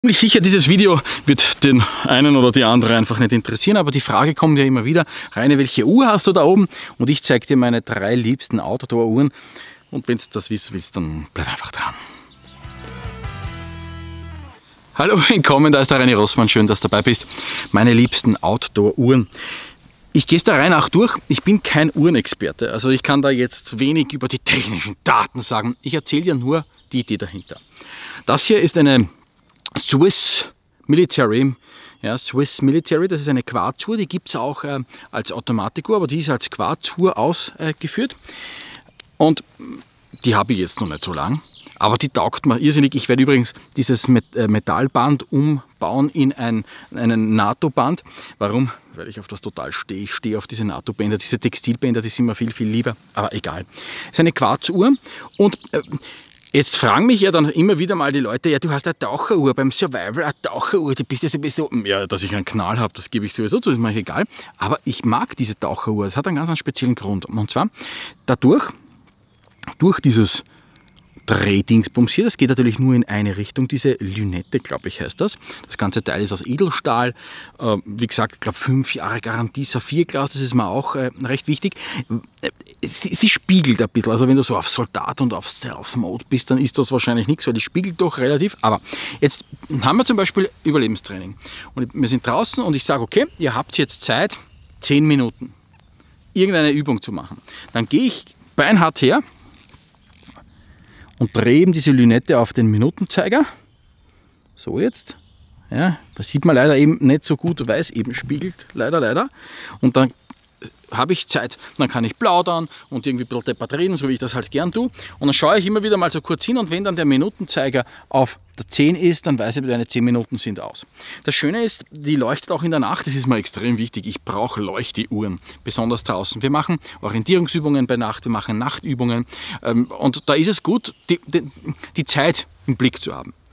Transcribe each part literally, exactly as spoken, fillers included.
Ziemlich sicher, dieses Video wird den einen oder die andere einfach nicht interessieren, aber die Frage kommt ja immer wieder, Rainer, welche Uhr hast du da oben? Und ich zeige dir meine drei liebsten Outdoor-Uhren. Und wenn du das wissen willst, dann bleib einfach dran. Hallo, willkommen, da ist der Reini Rossmann, schön, dass du dabei bist. Meine liebsten Outdoor-Uhren. Ich gehe es da rein auch durch, ich bin kein Uhrenexperte, also ich kann da jetzt wenig über die technischen Daten sagen. Ich erzähle dir nur die Idee dahinter. Das hier ist eine Swiss Military, ja, Swiss Military, das ist eine Quarzuhr, die gibt es auch äh, als Automatikuhr, aber die ist als Quarzuhr ausgeführt. Und die habe ich jetzt noch nicht so lang, aber die taugt mir irrsinnig. Ich werde übrigens dieses Metallband umbauen in ein einen NATO-Band. Warum? Weil ich auf das total stehe. Ich stehe auf diese NATO-Bänder, diese Textilbänder, die sind mir viel, viel lieber, aber egal. Es ist eine Quarzuhr und äh, jetzt fragen mich ja dann immer wieder mal die Leute, ja, du hast eine Taucheruhr, beim Survival eine Taucheruhr, du bist ja sowieso, ja, dass ich einen Knall habe, das gebe ich sowieso zu, das ist mir egal, aber ich mag diese Taucheruhr, das hat einen ganz, ganz speziellen Grund, und zwar dadurch, durch dieses Drehdingsbums hier, das geht natürlich nur in eine Richtung, diese Lünette, glaube ich, heißt das. Das ganze Teil ist aus Edelstahl, äh, wie gesagt, ich glaube fünf Jahre Garantie, Saphirglas, das ist mir auch äh, recht wichtig. Sie, sie spiegelt ein bisschen, also wenn du so auf Soldat und auf Stealth-Mode bist, dann ist das wahrscheinlich nichts, weil die spiegelt doch relativ. Aber jetzt haben wir zum Beispiel Überlebenstraining und wir sind draußen und ich sage, okay, ihr habt jetzt Zeit, zehn Minuten irgendeine Übung zu machen. Dann gehe ich beinhart her und drehe eben diese Lünette auf den Minutenzeiger. So jetzt. Ja, das sieht man leider eben nicht so gut, weil es eben spiegelt. Leider, leider. Und dann habe ich Zeit. Dann kann ich plaudern und irgendwie ein bisschen deppert reden, so wie ich das halt gern tue. Und dann schaue ich immer wieder mal so kurz hin und wenn dann der Minutenzeiger auf der zehn ist, dann weiß ich, meine zehn Minuten sind aus. Das Schöne ist, die leuchtet auch in der Nacht. Das ist mir extrem wichtig. Ich brauche Leuchteuhren, besonders draußen. Wir machen Orientierungsübungen bei Nacht, wir machen Nachtübungen. Und da ist es gut, die, die, die Zeit im Blick zu haben.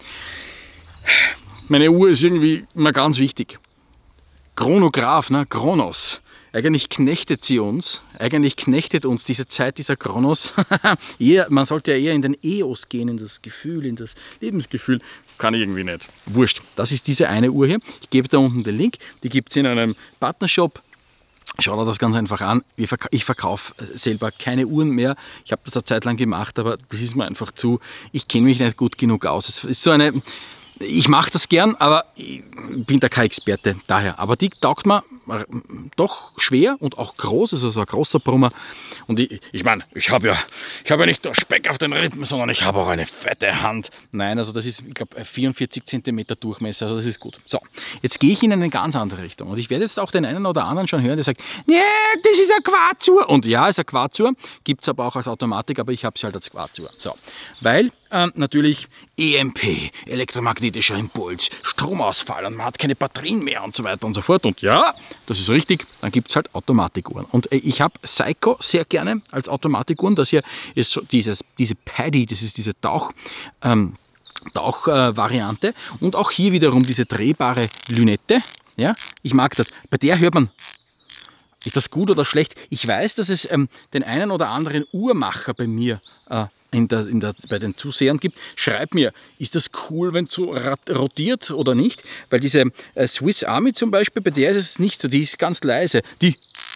Meine Uhr ist irgendwie immer ganz wichtig. Chronograph, ne? Chronos. Eigentlich knechtet sie uns, eigentlich knechtet uns diese Zeit, dieser Chronos. Man sollte ja eher in den E O S gehen, in das Gefühl, in das Lebensgefühl. Kann ich irgendwie nicht. Wurscht. Das ist diese eine Uhr hier. Ich gebe da unten den Link. Die gibt es in einem Partnershop. Schau dir das ganz einfach an. Ich verkaufe selber keine Uhren mehr. Ich habe das eine Zeit lang gemacht, aber das ist mir einfach zu. Ich kenne mich nicht gut genug aus. Es ist so eine. Ich mache das gern, aber ich bin da kein Experte daher. Aber die taugt mir doch schwer und auch groß, also so ein großer Brummer. Und ich, ich meine, ich habe ja, ich habe ja nicht nur Speck auf den Rippen, sondern ich habe auch eine fette Hand. Nein, also das ist, ich glaube, vierundvierzig Zentimeter Durchmesser, also das ist gut. So, jetzt gehe ich in eine ganz andere Richtung. Und ich werde jetzt auch den einen oder anderen schon hören, der sagt, nee, das ist eine Quarzuhr. Und ja, es ist eine Quarzuhr, gibt es aber auch als Automatik, aber ich habe sie halt als Quarzuhr. So, weil ähm, natürlich E M P, elektromagnetischer Impuls, Stromausfall und man hat keine Batterien mehr und so weiter und so fort. Und ja, das ist richtig, dann gibt es halt Automatikuhren. Und ich habe Seiko sehr gerne als Automatikuhren. Das hier ist so dieses, diese Paddy, das ist diese Tauch, ähm, Tauchvariante. Äh, und auch hier wiederum diese drehbare Lünette. Ja, ich mag das. Bei der hört man, ist das gut oder schlecht? Ich weiß, dass es ähm, den einen oder anderen Uhrmacher bei mir äh, In der, in der, bei den Zusehern gibt. Schreib mir, ist das cool, wenn es so rotiert oder nicht? Weil diese äh, Swiss Army zum Beispiel, bei der ist es nicht so, die ist ganz leise. Die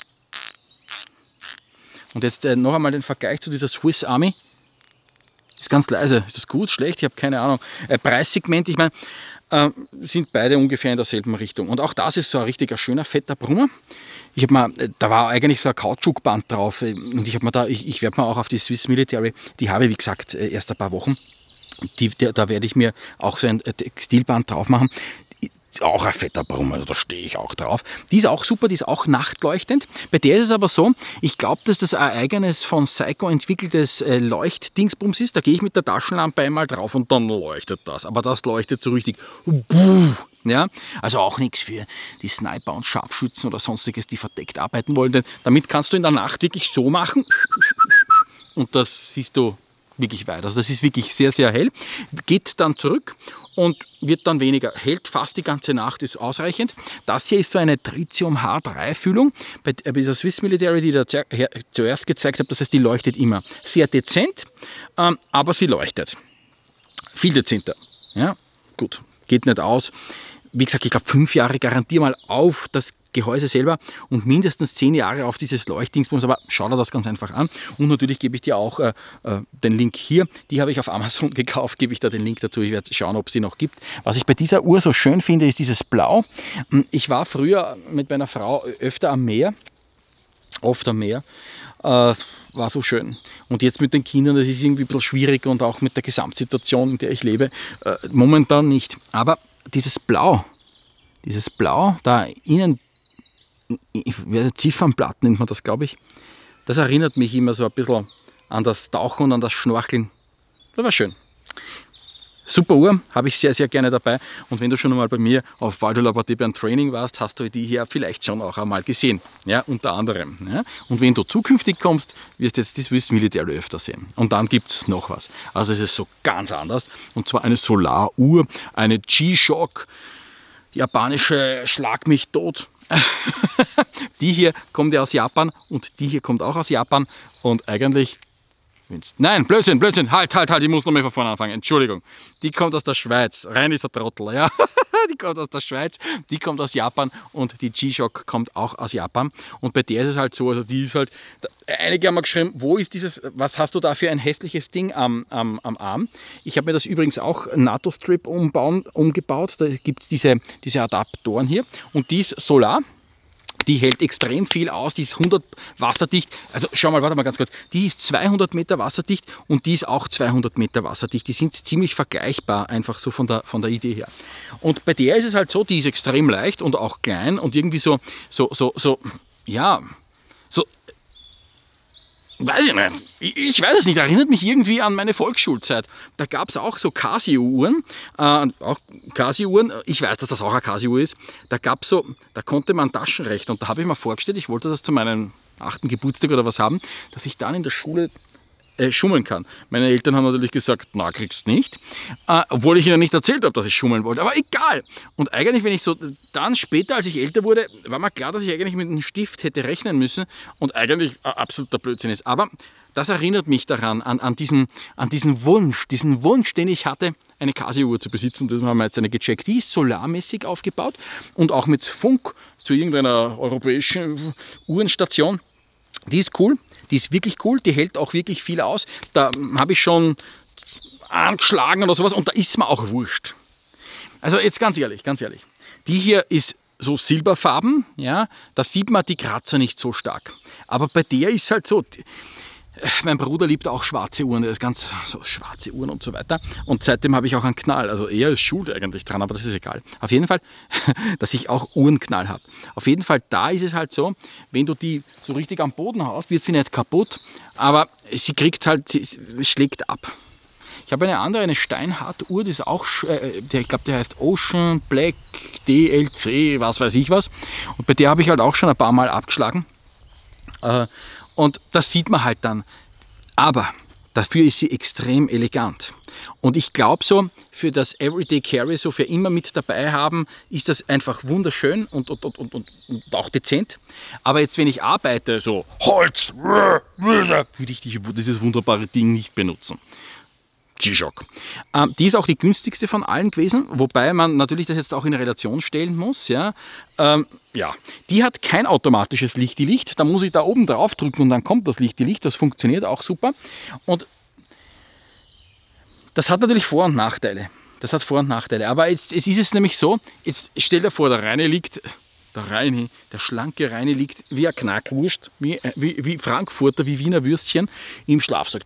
Und jetzt äh, noch einmal den Vergleich zu dieser Swiss Army. Ist ganz leise. Ist das gut, schlecht? Ich habe keine Ahnung. Äh, Preissegment, ich meine, äh, sind beide ungefähr in derselben Richtung. Und auch das ist so ein richtiger schöner, fetter Brummer. Ich habe mal, da war eigentlich so ein Kautschukband drauf und ich habe mir da, ich, ich werde mir auch auf die Swiss Military, die habe ich wie gesagt erst ein paar Wochen, die, die, da werde ich mir auch so ein Textilband drauf machen. Auch ein fetter Brummer, also da stehe ich auch drauf. Die ist auch super, die ist auch nachtleuchtend. Bei der ist es aber so, ich glaube, dass das ein eigenes von Seiko entwickeltes äh, Leuchtdingsbums ist. Da gehe ich mit der Taschenlampe einmal drauf und dann leuchtet das. Aber das leuchtet so richtig. Ja, also auch nichts für die Sniper und Scharfschützen oder sonstiges, die verdeckt arbeiten wollen. Denn damit kannst du in der Nacht wirklich so machen und das siehst du wirklich weit. Also das ist wirklich sehr, sehr hell. Geht dann zurück und wird dann weniger. Hält fast die ganze Nacht, ist ausreichend. Das hier ist so eine Tritium H drei Füllung. Bei dieser Swiss Military, die ich da zuerst gezeigt habe, das heißt, die leuchtet immer. Sehr dezent, aber sie leuchtet. Viel dezenter. Ja, gut. geht nicht aus. Wie gesagt, ich glaube fünf Jahre garantiere mal auf das Gehäuse selber und mindestens zehn Jahre auf dieses Leuchtdingsbums, aber schau dir das ganz einfach an. Und natürlich gebe ich dir auch äh, den Link hier. Die habe ich auf Amazon gekauft, gebe ich da den Link dazu. Ich werde schauen, ob es sie noch gibt. Was ich bei dieser Uhr so schön finde, ist dieses Blau. Ich war früher mit meiner Frau öfter am Meer, oft am Meer. Äh, war so schön. Und jetzt mit den Kindern, das ist irgendwie ein bisschen schwierig und auch mit der Gesamtsituation, in der ich lebe, äh, momentan nicht. Aber dieses Blau, dieses Blau, da innen, Ziffernblatt nennt man das, glaube ich, das erinnert mich immer so ein bisschen an das Tauchen und an das Schnorcheln. Das war schön. Super Uhr, habe ich sehr, sehr gerne dabei. Und wenn du schon einmal bei mir auf Val de la Bâtie beim Training warst, hast du die hier vielleicht schon auch einmal gesehen. Ja, unter anderem. Ja. Und wenn du zukünftig kommst, wirst du jetzt das Swiss Military öfter sehen. Und dann gibt es noch was. Also es ist so ganz anders. Und zwar eine Solaruhr, eine G-Shock, japanische Schlag mich tot. Die hier kommt ja aus Japan und die hier kommt auch aus Japan. Und eigentlich... Nein, Blödsinn, Blödsinn, halt, halt, halt, ich muss nochmal von vorne anfangen, Entschuldigung. Die kommt aus der Schweiz, rein ist der Trottel, ja. Die kommt aus der Schweiz, die kommt aus Japan und die G-Shock kommt auch aus Japan. Und bei der ist es halt so, also die ist halt, einige haben mir geschrieben, wo ist dieses, was hast du da für ein hässliches Ding am, am, am Arm? Ich habe mir das übrigens auch NATO-Strip umbauen, umgebaut, da gibt es diese, diese Adaptoren hier und die ist Solar. Die hält extrem viel aus, die ist hundert wasserdicht. Also schau mal, warte mal ganz kurz. Die ist zweihundert Meter wasserdicht und die ist auch zweihundert Meter wasserdicht. Die sind ziemlich vergleichbar, einfach so von der, von der Idee her. Und bei der ist es halt so, die ist extrem leicht und auch klein und irgendwie so, so, so, so, ja, so, weiß ich nicht. Ich weiß es nicht, erinnert mich irgendwie an meine Volksschulzeit. Da gab es auch so Casio-Uhren, äh, auch Casio-Uhren, ich weiß, dass das auch eine Casio ist. Da gab so, da konnte man Taschenrechner und da habe ich mir vorgestellt, ich wollte das zu meinem achten Geburtstag oder was haben, dass ich dann in der Schule äh, schummeln kann. Meine Eltern haben natürlich gesagt, na, kriegst nicht. Äh, obwohl ich ihnen nicht erzählt habe, dass ich schummeln wollte, aber egal. Und eigentlich, wenn ich so, dann später, als ich älter wurde, war mir klar, dass ich eigentlich mit einem Stift hätte rechnen müssen und eigentlich äh, absoluter Blödsinn ist. Aber das erinnert mich daran, an, an, diesen, an diesen Wunsch, diesen Wunsch, den ich hatte, eine Casio-Uhr zu besitzen. Das haben wir jetzt eine gecheckt. Die ist solarmäßig aufgebaut und auch mit Funk zu irgendeiner europäischen Uhrenstation. Die ist cool, die ist wirklich cool, die hält auch wirklich viel aus. Da habe ich schon angeschlagen oder sowas und da ist mir auch wurscht. Also jetzt ganz ehrlich, ganz ehrlich. Die hier ist so silberfarben, ja, da sieht man die Kratzer nicht so stark. Aber bei der ist halt so... Mein Bruder liebt auch schwarze Uhren, der ist ganz so schwarze Uhren und so weiter. Und seitdem habe ich auch einen Knall. Also er ist schuld eigentlich dran, aber das ist egal. Auf jeden Fall, dass ich auch Uhrenknall habe. Auf jeden Fall, da ist es halt so, wenn du die so richtig am Boden haust, wird sie nicht kaputt, aber sie kriegt halt, sie schlägt ab. Ich habe eine andere, eine Steinhardt-Uhr, die ist auch, äh, der, ich glaube, der heißt Ocean Black D L C, was weiß ich was. Und bei der habe ich halt auch schon ein paar Mal abgeschlagen. Äh, Und das sieht man halt dann. Aber dafür ist sie extrem elegant. Und ich glaube so, für das Everyday Carry, so für immer mit dabei haben, ist das einfach wunderschön und, und, und, und, und auch dezent. Aber jetzt, wenn ich arbeite, so Holz, würde ich dieses wunderbare Ding nicht benutzen. G-Shock. Ähm, die ist auch die günstigste von allen gewesen, wobei man natürlich das jetzt auch in Relation stellen muss. Ja, ähm, ja. Die hat kein automatisches Lichti-Licht, da muss ich da oben drauf drücken und dann kommt das Lichti-Licht, das funktioniert auch super. Und das hat natürlich Vor- und Nachteile. Das hat Vor- und Nachteile. Aber jetzt, jetzt ist es nämlich so, jetzt stell dir vor, der Reine liegt, der Reine, der schlanke Reine liegt wie ein Knackwurst, wie, wie, wie Frankfurter, wie Wiener Würstchen im Schlafsack.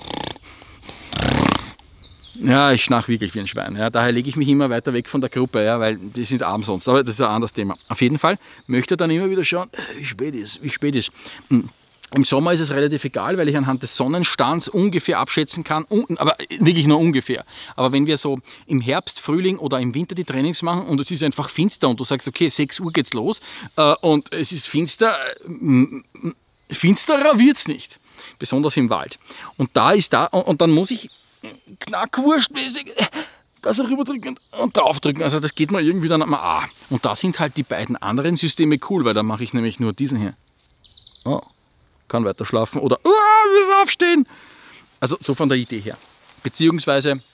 Ja, ich schnarch wirklich wie ein Schwein. Ja, daher lege ich mich immer weiter weg von der Gruppe, ja, weil die sind arm sonst. Aber das ist ein anderes Thema. Auf jeden Fall möchte dann immer wieder schauen, wie spät ist, wie spät ist. Im Sommer ist es relativ egal, weil ich anhand des Sonnenstands ungefähr abschätzen kann, aber wirklich nur ungefähr. Aber wenn wir so im Herbst, Frühling oder im Winter die Trainings machen und es ist einfach finster und du sagst, okay, sechs Uhr geht's los und es ist finster, finsterer wird's nicht. Besonders im Wald. Und da ist da, und dann muss ich knackwurstmäßig das rüberdrücken und draufdrücken. Also das geht mal irgendwie dann mal ah. Und da sind halt die beiden anderen Systeme cool, weil da mache ich nämlich nur diesen hier. Oh, kann weiter schlafen oder oh, wir aufstehen. Also so von der Idee her. Beziehungsweise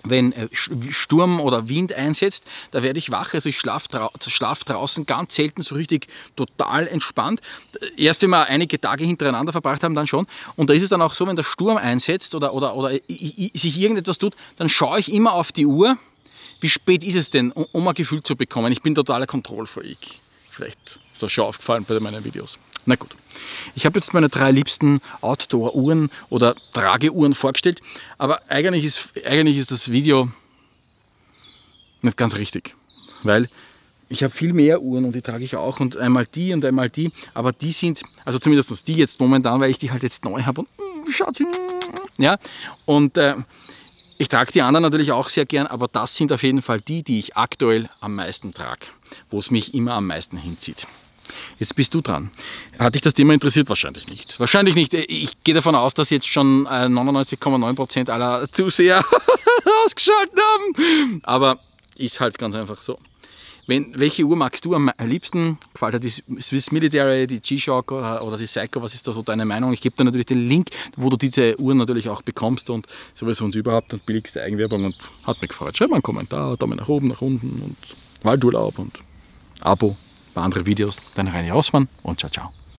wenn Sturm oder Wind einsetzt, da werde ich wach, also ich schlafe drau schlaf draußen ganz selten so richtig total entspannt. Erst wenn wir einige Tage hintereinander verbracht haben, dann schon. Und da ist es dann auch so, wenn der Sturm einsetzt oder, oder, oder sich irgendetwas tut, dann schaue ich immer auf die Uhr, wie spät ist es denn, um, um ein Gefühl zu bekommen. Ich bin totaler Kontrollfreak. Vielleicht ist das schon aufgefallen bei meinen Videos. Na gut, ich habe jetzt meine drei liebsten Outdoor-Uhren oder Trageuhren vorgestellt, aber eigentlich ist, eigentlich ist das Video nicht ganz richtig, weil ich habe viel mehr Uhren und die trage ich auch und einmal die und einmal die, aber die sind, also zumindest die jetzt momentan, weil ich die halt jetzt neu habe und schaut, ja, und äh, ich trage die anderen natürlich auch sehr gern, aber das sind auf jeden Fall die, die ich aktuell am meisten trage, wo es mich immer am meisten hinzieht. Jetzt bist du dran. Hat dich das Thema interessiert? Wahrscheinlich nicht. Wahrscheinlich nicht. Ich gehe davon aus, dass jetzt schon neunundneunzig Komma neun Prozent aller Zuseher ausgeschaltet haben. Aber ist halt ganz einfach so. Wenn, welche Uhr magst du am liebsten? Gefällt dir die Swiss Military, die G-Shock oder die Seiko? Was ist da so deine Meinung? Ich gebe dir natürlich den Link, wo du diese Uhren natürlich auch bekommst und sowieso uns überhaupt und billigste Eigenwerbung und hat mich gefreut. Schreib mal einen Kommentar, Daumen nach oben, nach unten und Waldurlaub und Abo. Bei anderen Videos. Dein Reini Rossmann und ciao, ciao.